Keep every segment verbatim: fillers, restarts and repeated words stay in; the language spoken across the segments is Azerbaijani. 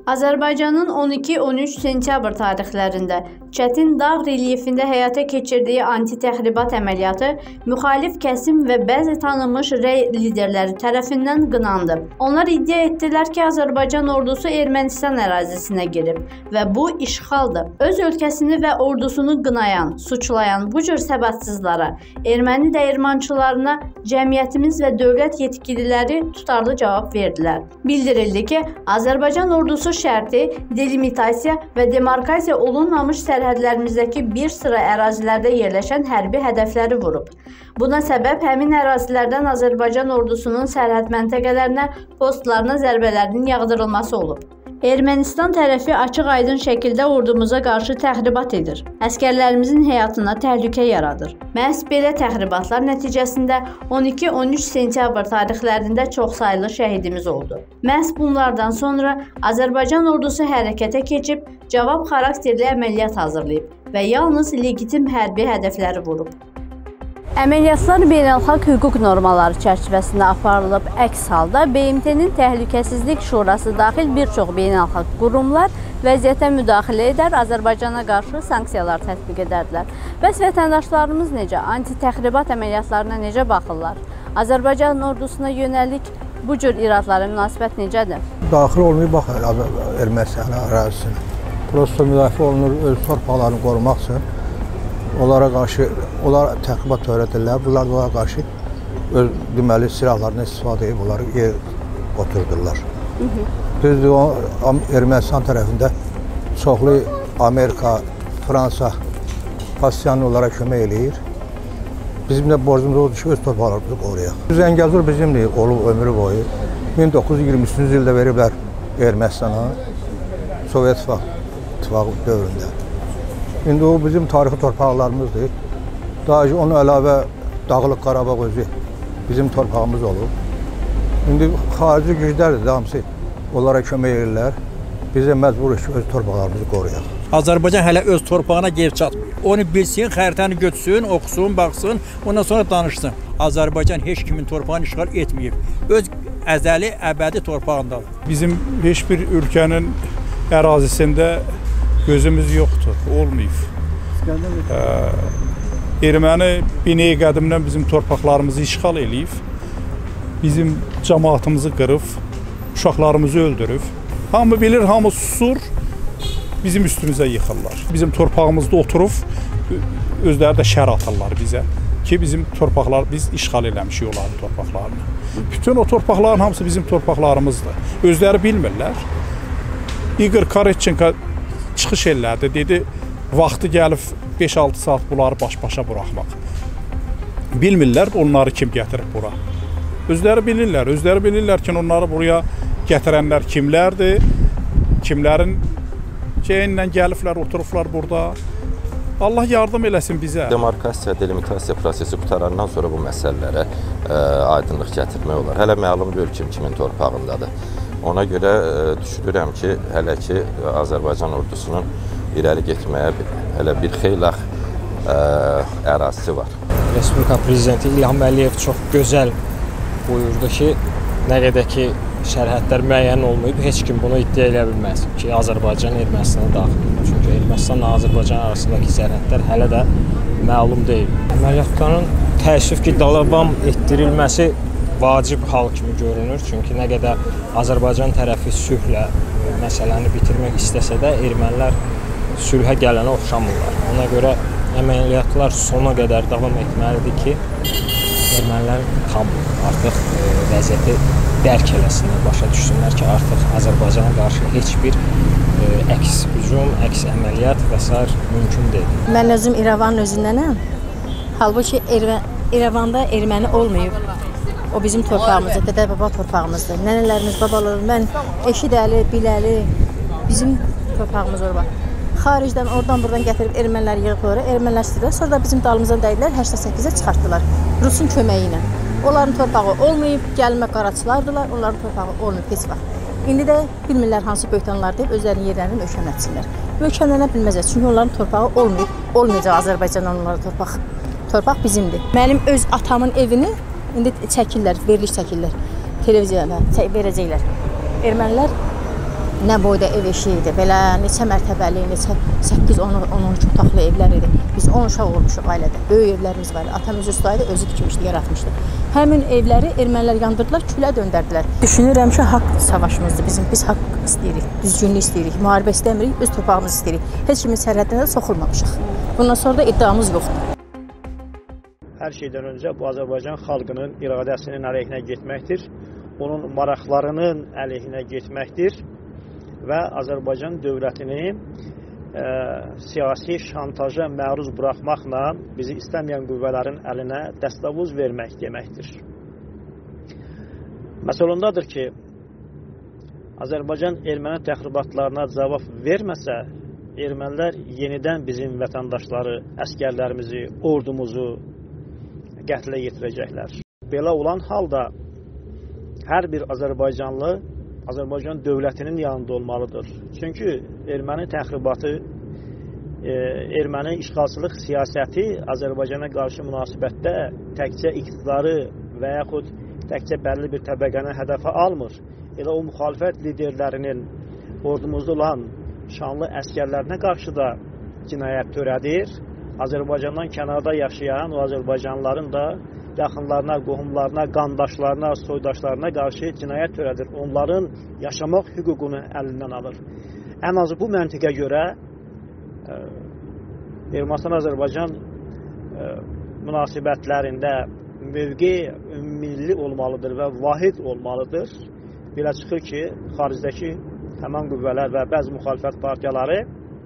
Azərbaycanın on iki on üç sentyabr tarixlərində çətin dağ relyefində həyata keçirdiyi anti-təxribat əməliyyatı müxalif kəsim və bəzi tanınmış rəy liderləri tərəfindən qınandı. Onlar iddia etdilər ki, Azərbaycan ordusu Ermənistan ərazisinə girib və bu işğaldır. Öz ölkəsini və ordusunu qınayan, suçlayan bu cür səbətsizlara, erməni dəyirmançılarına cəmiyyətimiz və dövlət yetkililəri tutarlı cavab verdilər. Bildirildi ki, Azərbaycan ordusu şərti, delimitasiya və demarkasiya olunmamış sərhədlərimizdəki bir sıra ərazilərdə yerləşən hərbi hədəfləri vurub. Buna səbəb həmin ərazilərdən Azərbaycan ordusunun sərhəd məntəqələrinə, postlarına zərbələrinin yağdırılması olub. Ermənistan tərəfi açıq-aydın şəkildə ordumuza qarşı təxribat edir. Əskərlərimizin həyatına təhlükə yaradır. Məhz belə təxribatlar nəticəsində on iki on üç sentyabr tarixlərində çoxsaylı şəhidimiz oldu. Məhz bunlardan sonra Azərbaycan ordusu hərəkətə keçib, cavab xarakterli əməliyyat hazırlayıb və yalnız legitim hərbi hədəfləri vurub. Əməliyyatlar beynəlxalq hüquq normaları çərçivəsində aparılıb. Əks halda B M T-nin Təhlükəsizlik Şurası daxil bir çox beynəlxalq qurumlar vəziyyətə müdaxilə edər, Azərbaycana qarşı sanksiyalar tətbiq edərdilər. Bəs vətəndaşlarımız necə? Anti-təxribat əməliyyatlarına necə baxırlar? Azərbaycan ordusuna yönəlik bu cür iradlara münasibət necədir? Daxil olmayı baxır Ermənistan ərazisinə. Prosto müdafiə olunur, öz torpaqlarını qorumaq üçün. Onlara qarşı, onlar təxribat törədirlər, bunlar da onlara qarşı öz deməli silahlarını istifadə edib, onları yer oturdurlar. Düzdür, Ermənistan tərəfində çoxlu Amerika, Fransa pasiyanlı onlara kömək eləyir. Bizim də borcumuz oldu ki, öz torpaqlarımızı qoruyaq. Zəngəzur bizimdir, olub ömrü boyu. min doqquz yüz iyirmi üçüncü ildə veriblər Ermənistana, Sovet İttifaqı dövründə. İndi o bizim tarixi torpaqlarımızdır. Daha ki, onun əlavə Dağlıq Qarabağ özü bizim torpağımız olub. İndi xarici güclərdir də hamısı onlara kömək edirlər. Biz də məcburuq ki, öz torpaqlarımızı qoruyaq. Azərbaycan hələ öz torpağına geri çatmıyor. Onu bilsin, xəritəni götürsün, oxusun, baxsın, ondan sonra danışsın. Azərbaycan heç kimin torpağını işğal etməyib. Öz əzəli, əbədi torpağındadır. Bizim heç bir ölkənin ərazisində gözümüz yoxdur, olmayıb. Ee, Erməni bineyi qədimdən bizim torpaqlarımızı işğal eləyib, bizim cəmaatımızı qırıb, uşaqlarımızı öldürüb. Hamı bilir, hamı susur, bizim üstümüzə yıxırlar. Bizim torpağımızda oturub, özləri də şər atarlar bizə ki, bizim torpaqlar, biz işğal eləmişik onların torpaqlarını. Bütün o torpaqların hamısı bizim torpaqlarımızdır. Özləri bilmirlər. İqor Karetçenko çıxış elədi, dedi, vaxtı gəlib beş altı saat bunları baş-başa buraxmaq. Bilmirlər, onları kim gətirib bura. Özləri bilirlər, özləri bilirlər ki, onları buraya gətirənlər kimlərdir, kimlərin şeyinlə gəliblər, oturublar burada. Allah yardım eləsin bizə. Demarkasiya, delimitasiya prosesi qutarandan sonra bu məsələlərə ə, aydınlıq gətirmək olar. Hələ məlum deyil kim kimin torpağındadır. Ona görə ə, düşünürəm ki, hələ ki Azərbaycan ordusunun irəli getməyə hələ bir xeyli ə, ərazisi var. Respublika Prezidenti İlham Əliyev çox gözəl buyurdu ki, nə qədər ki sərhədlər müəyyən olmayıb, heç kim bunu iddia edə bilməz ki, Azərbaycan Ermənistana daxildir. Çünki Ermənistanla Azərbaycan arasındakı sərhədlər hələ də məlum deyil. Əməliyyatların təəssüf ki, davam etdirilməsi vacib hal kimi görünür. Çünki nə qədər Azərbaycan tərəfi sülhlə məsələni bitirmək istəsə də, ermənilər sülhə gələnə oxşamırlar. Ona görə əməliyyatlar sona qədər davam etməlidir ki, ermənilər tam artıq e, vəziyyəti dərk eləsinlər, başa düşsünlər ki, artıq Azərbaycana qarşı heç bir e, əks hücum, əks əməliyyat və sair mümkün deyil. Mən özüm İrəvanın özündənəm. Halbuki İrəvanda erməni olmayıb. O bizim torpağımızdır, dədə-baba torpağımızdır. Nənələrimiz, babalarımız, mən eşidəli, biləli, bizim torpağımız orada. Xaricdən, oradan buradan gətirib ermənilər yığıb oraya, erməniləşdirdilər. Sonra da bizim dalımızdan dəydilər, səksən səkkizə çıxartdılar. Rusun köməyi ilə. Onların torpağı olmayıb, gəlmə qaraçılardılar, onların torpağı olmayıb, heç vaxt. İndi də bilmirlər hansı böhtanlar deyib, özlərinin yerlərini möhkəmlətsinlər. Möhkəmlənə bilməzlər, çünki onların torpağı olmayıb, olmayacaq Azərbaycandan onlara torpaq. Torpaq bizimdir. Mənim öz atamın evini indi çəkirlər, veriliş çəkirlər. Televiziyada verəcəklər. Ermənilər nə boyda ev eşiyi idi, belə neçə mərtəbəli, neçə səkkiz on on üç otaqlı evlər idi. Biz on uşaq olmuşuq ailədə. Böyük evlərimiz var idi. Atam özü ustaydı, özü tikmişdi, yaratmışdı. Həmin evləri ermənilər yandırdılar, külə döndərdilər. Düşünürəm ki, haqq savaşımızdır bizim. Biz haqq istəyirik, düzgünlük istəyirik, müharibə istəmirik, öz torpağımızı istəyirik. Heç kimin sərhədinə də soxulmamışıq. Bundan sonra da iddiamız yoxdur. Hər şeydən öncə bu Azərbaycan xalqının iradəsinin əleyhinə getməkdir, onun maraqlarının əleyhinə getməkdir və Azərbaycan dövlətini e, siyasi şantaja məruz buraxmaqla bizi istəməyən qüvvələrin əlinə dəstəvuz vermək deməkdir. Məsələ ondadır ki, Azərbaycan erməni təxribatlarına cavab verməsə, ermənilər yenidən bizim vətəndaşları, əskərlərimizi, ordumuzu qətlə yetirəcəklər. Belə olan halda hər bir Azərbaycanlı Azərbaycan dövlətinin yanında olmalıdır. Çünki erməni təxribatı, e, erməni işğalçılıq siyasəti Azərbaycana qarşı münasibətdə təkcə iqtidarı və yaxud təkcə bəlli bir təbəqəni hədəfə almır. Elə o müxalifət liderlərinin ordumuzda olan şanlı əskərlərinə qarşı da cinayət törədir. Azərbaycandan kənarda yaşayan o Azərbaycanlıların da yaxınlarına, qohumlarına, qandaşlarına, soydaşlarına qarşı cinayət törədir. Onların yaşamaq hüququnu əlindən alır. Ən azı bu məntiqə görə Ermənistan-Azərbaycan münasibətlərində mövqe milli olmalıdır və vahid olmalıdır. Belə çıxır ki, xaricdəki həmən qüvvələr və bəzi müxalifət partiyaları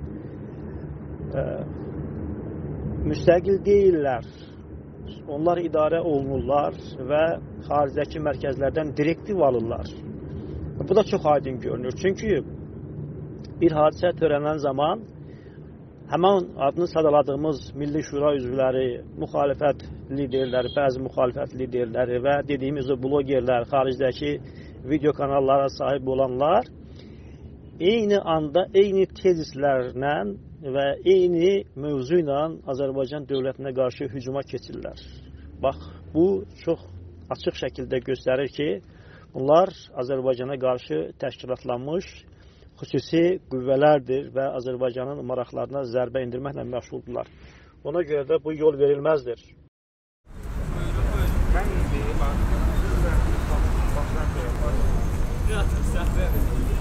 müstəqil deyirlər. Onlar idarə olunurlar və xaricdəki mərkəzlərdən direktiv alırlar. Bu da çox aydın görünür. Çünki bir hadisə törənən zaman həmən adını sadaladığımız Milli Şura üzvləri, müxalifət liderləri, bəzi müxalifət liderləri və dediyimiz o blogerlər, xaricdəki video kanallara sahib olanlar eyni anda, eyni tezislərlə və eyni mövzu ilə Azərbaycan dövlətinə qarşı hücuma keçirlər. Bax, bu çox açıq şəkildə göstərir ki, bunlar Azərbaycana qarşı təşkilatlanmış xüsusi qüvvələrdir və Azərbaycanın maraqlarına zərbə indirməklə məşğuldurlar. Ona görə də bu yol verilməzdir. Mən